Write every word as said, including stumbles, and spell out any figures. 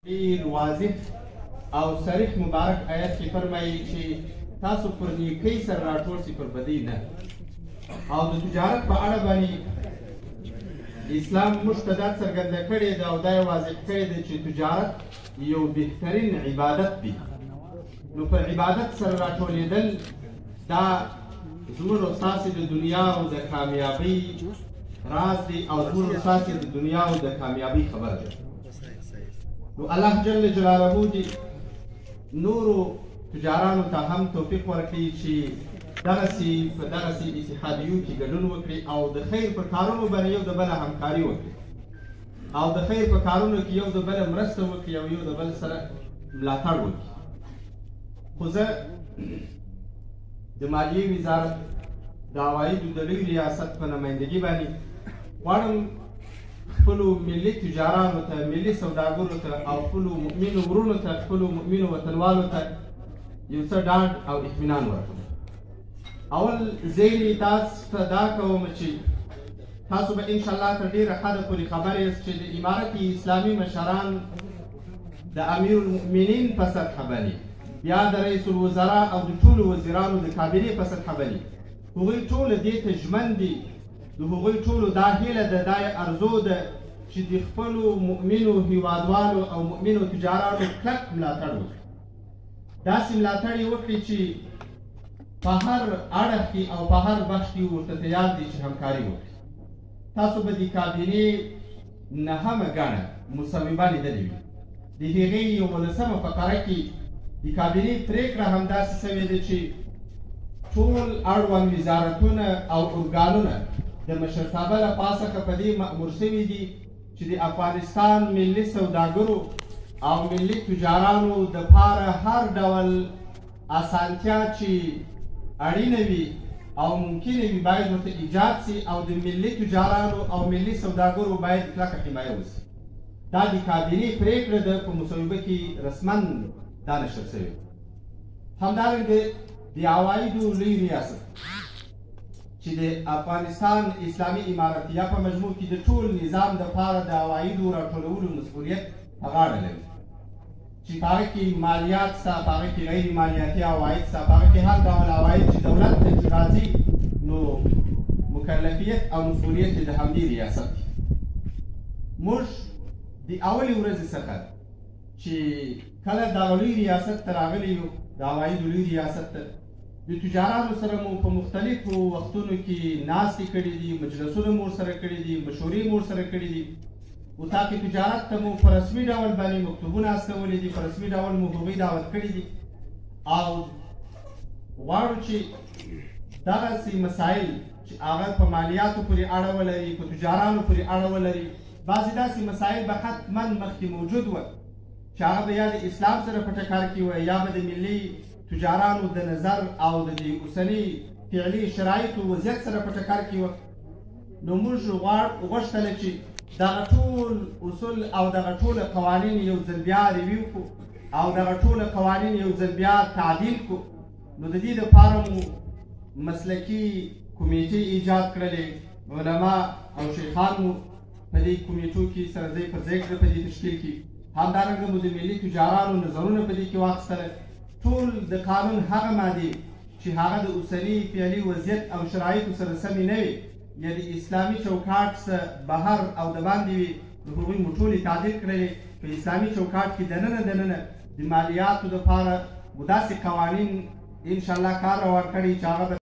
ډېر واضح او صریح مبارک آیت کې فرمایي چې تاسو پر نیکۍ سره راټول سئ پر بدۍ نه. او د تجارت په اړه باندې اسلام موږ ته دا څرګنده کړې ده او دا یې واضح کړې ده چې تجارت یو بهترین عبادت دی. نو پر عبادت سره راټولېدل دا زموږ او ستاسې د دنیا او د کامیابۍ راز دی او زموږ او ستاسې د دنیا او د کامیابۍ خبره ده. نو الله جل جلاله دې نورو تجارانو ته هم توفیق ورکړي چې دغسې په دغسې اتحادیو کې ګډون وکړي او د خیر په کارونو باندې یو د بله همکاري وکړي او د خیر په کارونو کې یو د بله مرسته وکړي او یو د بل سره ملاتړ وکړي. خو زه د مالیې وزارت د عوایدو د لوی ریاست په نمایندګي باندې غواړم خپلو ملي تجارانو ته، ملي سوداګرو ته او خپلو مؤمنو ورونو ته، خپلو مؤمنو وطنوالو ته یو څه ډاډ او اطمینان ورکړم. اول زه تاسو ته دا کوم چې تاسو به انشاءالله تر ډېره حده پورې خبر یاست چې د امارت اسلامي مشران د امیر المؤمنین په سطحه باندې، بیا د رئیس الوزرا او د ټولو وزیرانو د کابینې په سطحه باندې هغوی ټول دې ته ژمن دي. د هغوی ټولو دا هیله ده، دا یې ارزو ده چې د خپلو مؤمنو هیوادوالو او مؤمنو تجارانو کلک ملاتړ وکړي. داسې ملاتړ یې وکړي چې په هر اړخ کې او په هر بخش کې ورته تیار دي چې همکاري وکړي. تاسو به د کابینې نهمه ګڼه مصوبه لیدلې وي. د هغې یولسمه فقره کې د کابینې پرېکړه همداسې سوې ده چې ټول اړوند وزارتونه او ارګانونه د مشرتابه له پاسه په دې مأمور سوي دي چې د افغانستان ملي سوداګرو او ملي تجارانو دپاره هر ډول اسانتیا چې اړینه وي او ممکنه وي باید ورته ایجاد سي او د ملي تجارانو او ملي سوداګرو باید کلکه حمایه وسي. دا د کابینې پرېکړه ده، په مصوبه کې رسما دا نشر شوې. همدارنګه د عوایدو لوی ریاست چې د افغانستان اسلامي امارتیه په مجموع کې د ټول نظام دپاره د عوایدو راټولولو مسؤلیت په غاړه لري، چې په هغه کې مالیات سته، په هغه کې غیر مالیاتي عواید سته، په هغه کې هر ډول عواید چې دولت ته راځي نو مکلفیت او مسؤلیت د همدې ریاست دی. موږ د اولې ورځې څخه چې کله دغه لوی ریاست ته راغلي یو، د عوایدو لوی ریاست ته، د تجارانو سره مو په مختلفو وختونو کې ناستې کړي دي، مجلسونه مو ورسره کړي دي، مشورې مو ورسره کړي دي. اتاق تجارت ته مو په رسمي ډول باندې مکتوبونه استولي دي، په رسمي ډول مو هغوی دعوت کړي دي او غواړو چې دغسې مسایل چې هغه په مالیاتو پورې اړه ولري، په تجارانو پورې اړه ولري، بعضې داسې مسایل به حتما مخکې موجود وه چې هغه به یا د اسلام سره په ټکر کې وه یا به د ملي تجارانو د نظر او د دې اوسني فعلي شرایطو وضعیت سره په ټکر کې وه. نو موږ غوښتله چې دغه ټول اصول او دغه ټول قوانین یو ځل بیا ریویو کړو او دغه ټول قوانین یو ځل بیا تعدیل کړو. نو د دې دپاره مو مسلکي کمیټې ایجاد کړلې، علما او شیخان مو په دې کمیټو کې سره ځای پر ځای کړه په دې تشکیل کې. همدارنګه مو د ملي تجارانو نظرونه په دې کې واخیستله. ټول د قانون هغه مادې چې هغه د اوسني فعلي وضعیت او شرایطو سره سمې نه وي یا د اسلامي چوکاټ څخه بهر او د باندې وي، نو هغوی مو ټولې تعدیل کړلې. په اسلامي چوکاټ کې دننه دننه د مالیاتو دپاره مو داسې قوانین انشاءالله کار روان کړي چې هغه